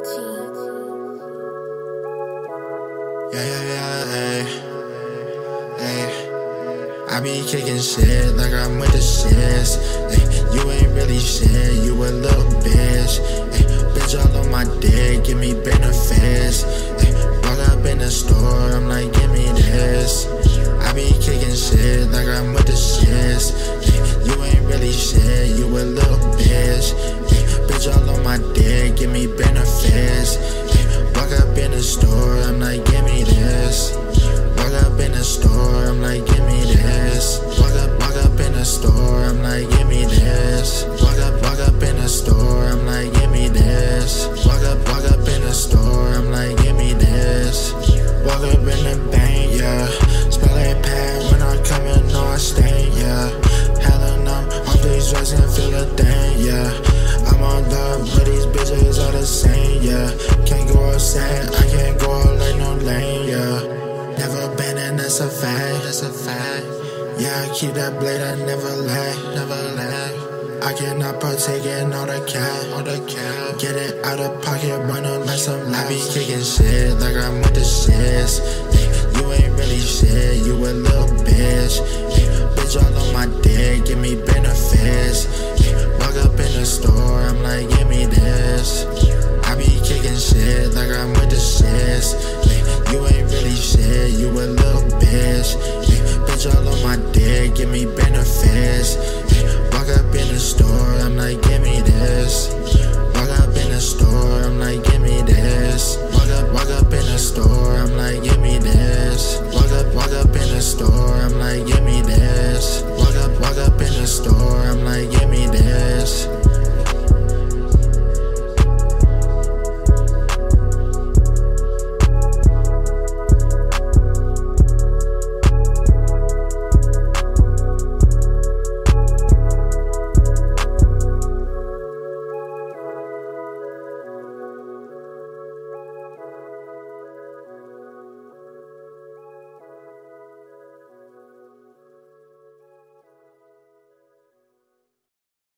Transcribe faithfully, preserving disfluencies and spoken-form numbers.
Yeah, yeah, yeah, ayy, ayy. I be kicking shit like I'm with the shits. Ay, you ain't really shit, you a little bitch. Ay, bitch all on my dick, give me benefits. Ay, walk up in the store, I'm like, give me this. I be kicking shit like I'm with the shits. Ay, you ain't really shit, you a little bitch. Ay, bitch all on my dick, give me benefits. Ay, walk up in the store, I'm like, give me this. Walk up in the store, I'm like, give me this. Walk up, walk up in the store, I'm like, give me this. Walk up, walk up in the store, I'm like, give me this. Walk up, walk up in the store, I'm like, give me this. Walk up in the bank, yeah. Smell like pad when I come in, no I stink, yeah. Hella numb, off these drugs and feel a thing, yeah. I'm on love, but these bitches are the same, yeah. Can't go outside, I can't go out like no lane, yeah. Never been and that's a fact, that's a fact. Yeah, I keep that blade, I never lag, never lag. I cannot partake in all the cat, all the cat. Get it out of pocket, run up like some laps. I be kicking shit like I'm with the shits. Ay, you ain't really shit, you a little bitch. Ay, bitch all on my dick, give me